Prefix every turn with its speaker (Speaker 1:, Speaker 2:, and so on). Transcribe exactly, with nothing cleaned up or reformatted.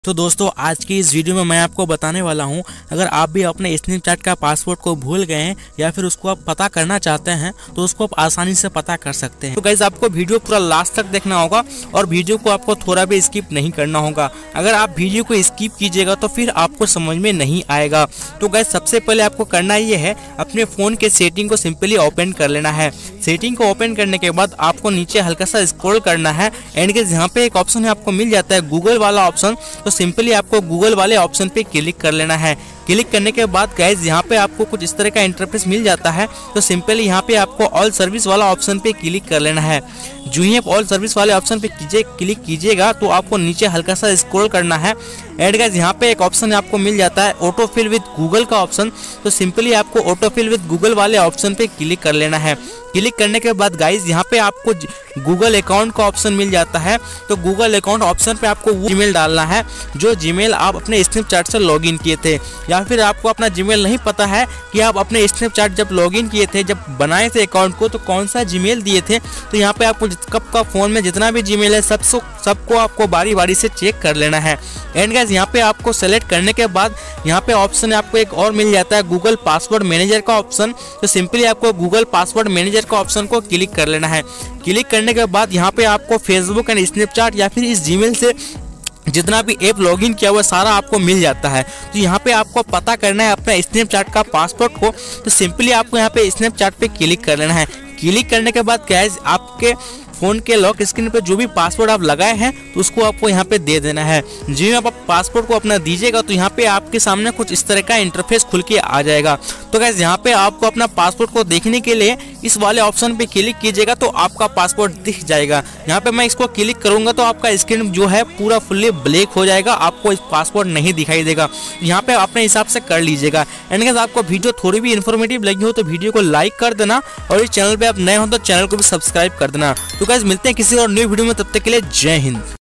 Speaker 1: तो दोस्तों आज की इस वीडियो में मैं आपको बताने वाला हूं, अगर आप भी अपने स्नैपचैट का पासवर्ड को भूल गए हैं या फिर उसको आप पता करना चाहते हैं तो उसको आप आसानी से पता कर सकते हैं। तो गाइस आपको वीडियो पूरा लास्ट तक देखना होगा और वीडियो को आपको थोड़ा भी स्किप नहीं करना होगा। अगर आप वीडियो को स्किप कीजिएगा तो फिर आपको समझ में नहीं आएगा। तो गाइस सबसे पहले आपको करना ये है, अपने फ़ोन के सेटिंग को सिंपली ओपन कर लेना है। सेटिंग को ओपन करने के बाद आपको नीचे हल्का सा स्क्रॉल करना है एंड गाइस यहाँ पे एक ऑप्शन आपको मिल जाता है गूगल वाला ऑप्शन। तो सिंपली आपको गूगल वाले ऑप्शन पे क्लिक कर लेना है। क्लिक करने के बाद गाइज यहाँ पे आपको कुछ इस तरह का इंटरफेस मिल जाता है। तो सिंपली यहाँ पे आपको ऑल सर्विस वाला ऑप्शन पे क्लिक कर लेना है। जो ही आप ऑल सर्विस वाले ऑप्शन पे कीजिए क्लिक कीजिएगा तो आपको नीचे हल्का सा स्क्रॉल करना है एंड गाइज यहाँ पे एक ऑप्शन आपको मिल जाता है ऑटो फिल विद गूगल का ऑप्शन। तो सिंपली आपको ऑटो फिल विद गूगल वाले ऑप्शन पे क्लिक कर लेना है। क्लिक करने के बाद गाइज यहाँ पे आपको गूगल अकाउंट का ऑप्शन मिल जाता है। तो गूगल अकाउंट ऑप्शन पे आपको वो जीमेल डालना है जो जीमेल आप अपने स्नैपचैट से लॉगिन किए थे, या फिर आपको अपना जीमेल नहीं पता है कि आप अपने स्नैपचैट जब लॉगिन किए थे, जब बनाए थे अकाउंट को, तो कौन सा जीमेल दिए थे। तो यहाँ पे आपको कब का फ़ोन में जितना भी जीमेल है सब सबको आपको बारी बारी से चेक कर लेना है। एंड गाइस यहाँ पे आपको सेलेक्ट करने के बाद यहाँ पे ऑप्शन आपको एक और मिल जाता है गूगल पासवर्ड मैनेजर का ऑप्शन। तो सिंपली आपको गूगल पासवर्ड मैनेजर का ऑप्शन को क्लिक कर लेना है। क्लिक करने के बाद यहाँ पे आपको फेसबुक एंड स्नैपचैट या फिर इस जीमेल से जितना भी ऐप लॉगिन किया हुआ सारा आपको मिल जाता है। तो यहाँ पे आपको पता करना है अपने स्नैपचैट का पासवर्ड को। तो सिंपली आपको यहाँ पे स्नैपचैट पे क्लिक कर लेना है। क्लिक करने के बाद गाइस आपके फ़ोन के लॉक स्क्रीन पे जो भी पासवर्ड आप लगाए हैं तो उसको आपको यहाँ पे दे देना है। जी आप पासवर्ड को अपना दीजिएगा तो यहाँ पे आपके सामने कुछ इस तरह का इंटरफेस खुल के आ जाएगा। तो गाइस यहाँ पे आपको अपना पासवर्ड को देखने के लिए इस वाले ऑप्शन पे क्लिक कीजिएगा तो आपका पासवर्ड दिख जाएगा। यहाँ पे मैं इसको क्लिक करूंगा तो आपका स्क्रीन जो है पूरा फुल्ली ब्लैक हो जाएगा, आपको इस पासवर्ड नहीं दिखाई देगा। यहाँ पे अपने हिसाब से कर लीजिएगा। एंड गाइस आपको वीडियो थोड़ी भी इन्फॉर्मेटिव लगी हो तो वीडियो को लाइक कर देना और इस चैनल पे आप नए हो तो चैनल को भी सब्सक्राइब कर देना। तो गाइस मिलते हैं किसी और न्यू वीडियो में, तब तक के लिए जय हिंद।